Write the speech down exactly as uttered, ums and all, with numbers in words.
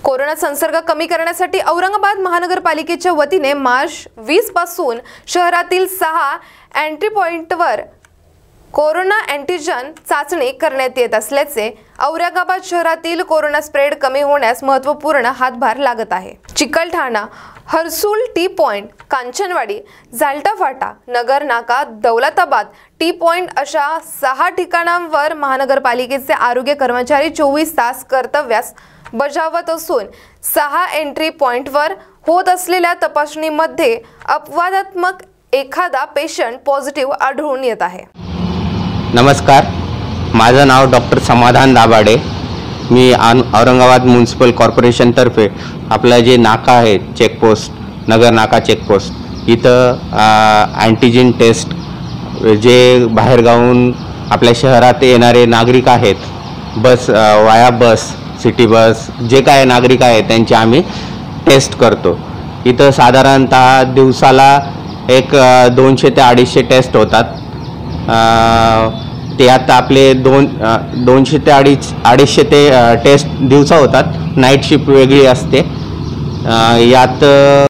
Corona संसर्ग कमी करण्यासाठी औरंगाबाद महानगरपालिकेच्या वतीने मार्च वीस पासून शहरातील सहा एंट्री पॉइंटवर कोरोना अँटीजन चाचणी करण्यात येत असल्याचे औरंगाबाद शहरातील कोरोना स्प्रेड कमी होण्यास महत्त्वपूर्ण हातभार लागत आहे। चिकलठाणा, हर्सुल टी पॉइंट, कांचनवाडी, झाल्टा फाटा, नगर नाका, दौलताबाद टी पॉइंट अशा सहा ठिकाणांवर महानगरपालिकेचे आरोग्य कर्मचारी चोवीस तास कर्तव्यास बजावत असून सहा एंट्री पॉइंटवर होत असलेल्या तपासणीमध्ये अपवादात्मक एखादा पेशंट पॉझिटिव्ह आढळून येत आहे। नमस्कार, माझं नाव डॉक्टर समाधान दाभाडे। मी औरंगाबाद म्युनिसिपल कॉर्पोरेशन तर्फे आपला जे नाका आहे चेकपोस्ट, नगर नाका चेकपोस्ट, इथं अँटीजन टेस्ट जे बाहेरगावून आपल्या शहरात येणारे नागरिक आहेत, बस वाया बस, सिटी बस, जे काय नागरिक आहेत त्यांची आम्ही टेस्ट करतो। इथं साधारणतः दिवसाला एक दोनशे ते अडीचशे टेस्ट होतात। ते आता आपले दोन दोनशे ते अडीच अडीचशे ते टेस्ट दिवसा होतात। नाईट शिफ्ट वेगळी असते। यात